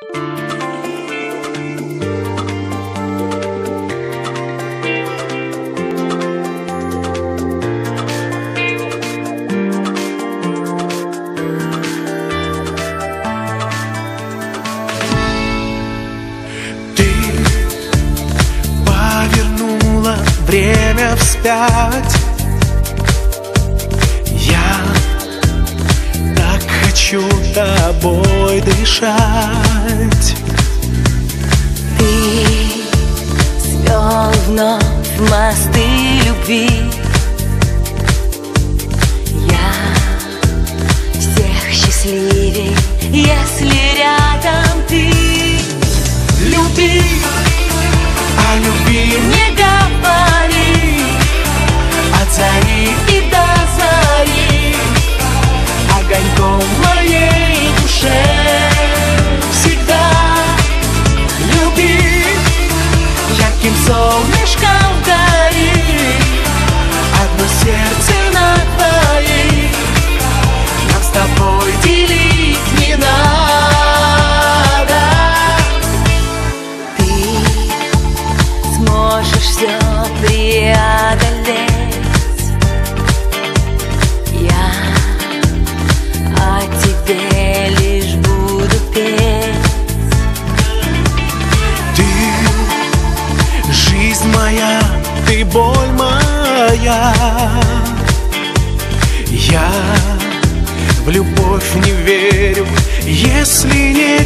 Время вспять. Я так хочу тобой дышать. Ты свел вновь мосты любви. Я всех счастливей, если рядом ты. Люби, а люби не говори. от зари И до зари огоньком в моей душе всегда. Люби, ярким солнышком гори. одно сердце на двоих, Нам с тобой делить не надо. Ты сможешь все преодолеть. Я о тебе лишь буду петь. ты жизнь моя, ты боль моя. Я в любовь не верю, если не